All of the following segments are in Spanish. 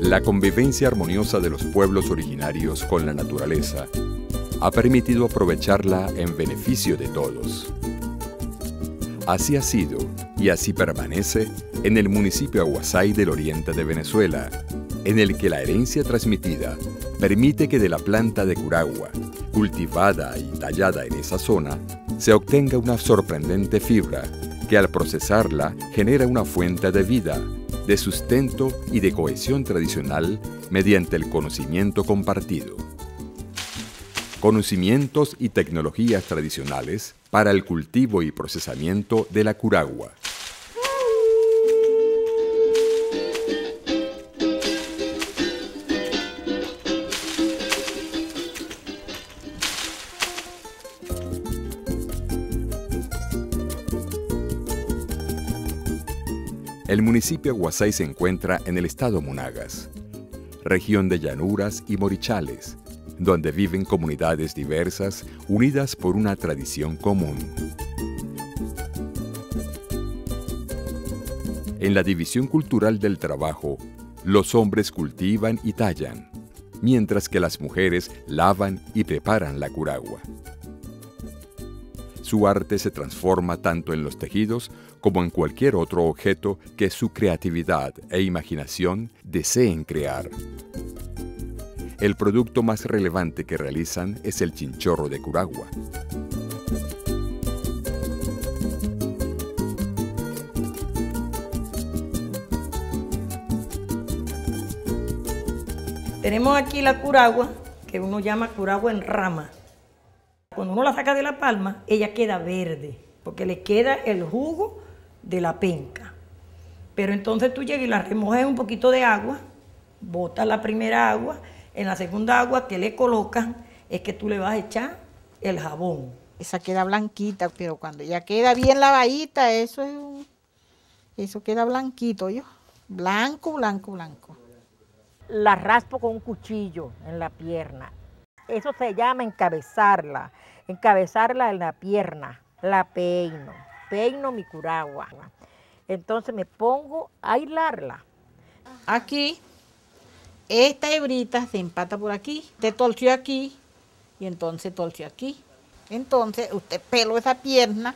La convivencia armoniosa de los pueblos originarios con la naturaleza ha permitido aprovecharla en beneficio de todos. Así ha sido y así permanece en el municipio Aguasay del oriente de Venezuela, en el que la herencia transmitida permite que de la planta de curagua, cultivada y tallada en esa zona, se obtenga una sorprendente fibra que al procesarla genera una fuente de vida, de sustento y de cohesión tradicional mediante el conocimiento compartido. Conocimientos y tecnologías tradicionales para el cultivo y procesamiento de la curagua. El municipio Aguasay se encuentra en el estado Monagas, región de llanuras y morichales, donde viven comunidades diversas unidas por una tradición común. En la división cultural del trabajo, los hombres cultivan y tallan, mientras que las mujeres lavan y preparan la curagua. Su arte se transforma tanto en los tejidos como en cualquier otro objeto que su creatividad e imaginación deseen crear. El producto más relevante que realizan es el chinchorro de curagua. Tenemos aquí la curagua, que uno llama curagua en rama. Cuando uno la saca de la palma, ella queda verde, porque le queda el jugo de la penca. Pero entonces tú llegas y la remojas en un poquito de agua, botas la primera agua, en la segunda agua que le colocas es que tú le vas a echar el jabón. Esa queda blanquita, pero cuando ya queda bien lavadita, eso queda blanquito, ¿yo? Blanco, blanco, blanco. La raspo con un cuchillo en la pierna. Eso se llama encabezarla en la pierna, la peino mi curagua. Entonces me pongo a hilarla. Aquí, esta hebrita se empata por aquí, te torció aquí y entonces torció aquí. Entonces usted peló esa pierna.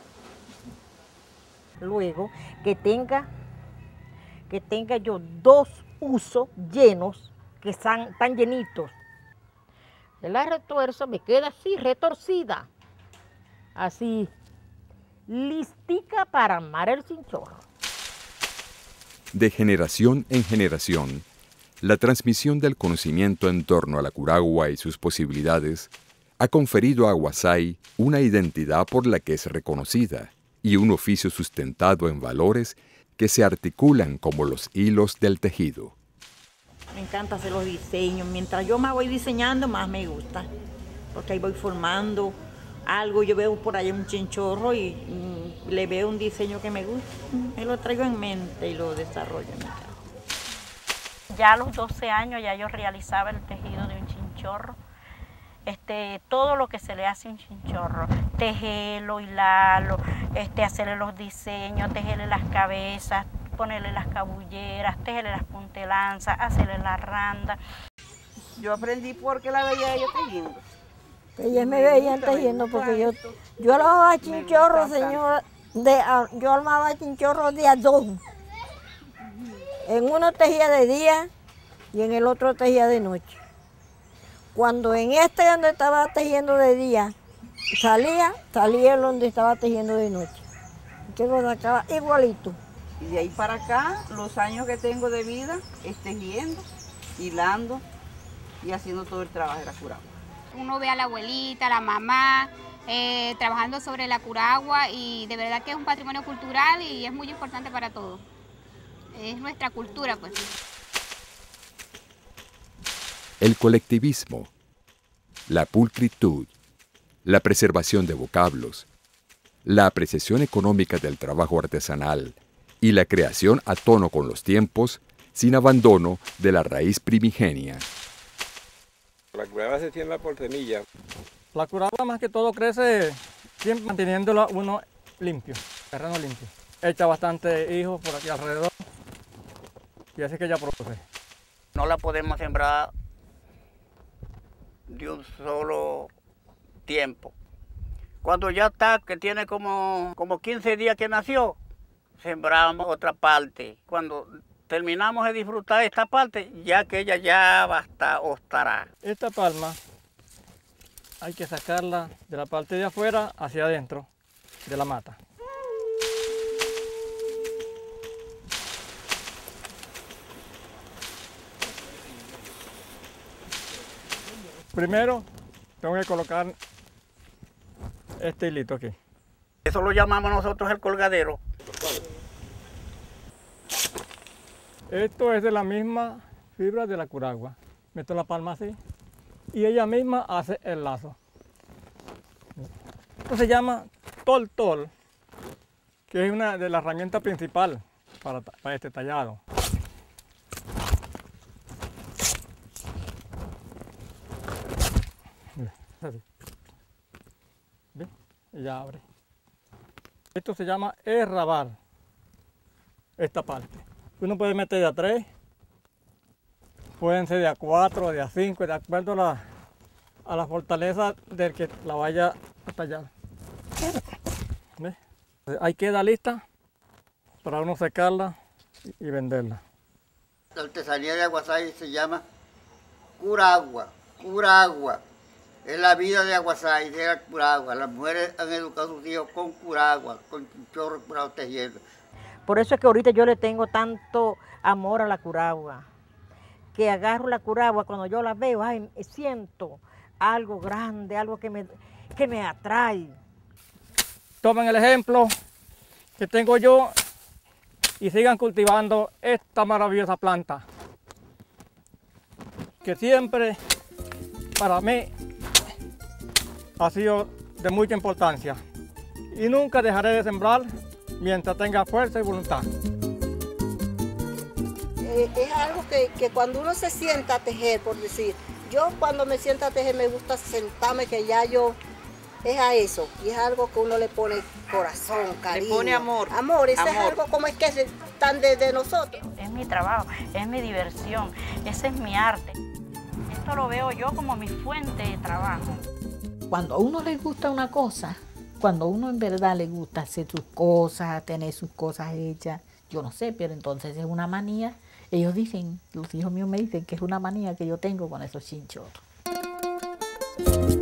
Luego que tenga yo 2 usos llenos, que están llenitos. La retuerzo, me queda así, retorcida, así, listica para armar el chinchorro. De generación en generación, la transmisión del conocimiento en torno a la curagua y sus posibilidades ha conferido a Aguasay una identidad por la que es reconocida y un oficio sustentado en valores que se articulan como los hilos del tejido. Me encanta hacer los diseños. Mientras yo más voy diseñando, más me gusta. Porque ahí voy formando algo. Yo veo por ahí un chinchorro y le veo un diseño que me gusta. Me lo traigo en mente y lo desarrollo en mi casa. Ya a los 12 años ya yo realizaba el tejido de un chinchorro. Todo lo que se le hace a un chinchorro, tejerlo, hilarlo, hacerle los diseños, tejerle las cabezas, ponerle las cabulleras, tejerle las puntelanzas, hacerle la randa. Yo aprendí porque la veía ella tejiendo. Ellas me veían tejiendo porque yo armaba chinchorros, señora, yo armaba chinchorros de a 2. En uno tejía de día y en el otro tejía de noche. Cuando en donde estaba tejiendo de día salía donde estaba tejiendo de noche. Que lo sacaba igualito. Y de ahí para acá, los años que tengo de vida es tejiendo, hilando y haciendo todo el trabajo de la curagua. Uno ve a la abuelita, a la mamá, trabajando sobre la curagua y de verdad que es un patrimonio cultural y es muy importante para todos. Es nuestra cultura, pues. El colectivismo, la pulcritud, la preservación de vocablos, la apreciación económica del trabajo artesanal y la creación a tono con los tiempos, sin abandono de la raíz primigenia. La curagua se siembra por semilla. La curagua más que todo crece siempre manteniéndolo uno limpio, terreno limpio. Echa bastante hijos por aquí alrededor y así que ella produce. No la podemos sembrar de un solo tiempo. Cuando ya está, que tiene como 15 días que nació, sembramos otra parte. Cuando terminamos de disfrutar esta parte, ya que ella ya va a estar o estará. Esta palma hay que sacarla de la parte de afuera hacia adentro de la mata. Primero tengo que colocar este hilito aquí. Eso lo llamamos nosotros el colgadero. Esto es de la misma fibra de la curagua. Meto la palma así y ella misma hace el lazo. Esto se llama tol-tol, que es una de las herramientas principales para este tallado. ¿Ve? Y ya abre. Esto se llama herrabar, esta parte. Uno puede meter de a 3, pueden ser de a 4, de a 5, de acuerdo a la fortaleza del que la vaya a tallar. ¿Ve? Ahí queda lista para uno secarla y venderla. La artesanía de Aguasay se llama curagua, curagua. Es la vida de Aguasay, de la curagua. Las mujeres han educado a sus hijos con curagua, con chinchorro curado tejiendo. Por eso es que ahorita yo le tengo tanto amor a la curagua, que agarro la curagua, cuando yo la veo, ay, siento algo grande, algo que me atrae. Tomen el ejemplo que tengo yo y sigan cultivando esta maravillosa planta, que siempre para mí ha sido de mucha importancia y nunca dejaré de sembrar mientras tenga fuerza y voluntad. Es algo que cuando uno se sienta a tejer, por decir, yo cuando me siento a tejer me gusta sentarme, que ya yo, es a eso, y es algo que uno le pone corazón, cariño. Le pone amor. Amor, eso amor. es algo como es que es tan de nosotros. Es mi trabajo, es mi diversión, ese es mi arte. Esto lo veo yo como mi fuente de trabajo. Cuando a uno le gusta una cosa, cuando a uno en verdad le gusta hacer sus cosas, tener sus cosas hechas, yo no sé, pero entonces es una manía. Ellos dicen, los hijos míos me dicen que es una manía que yo tengo con esos chinchorros.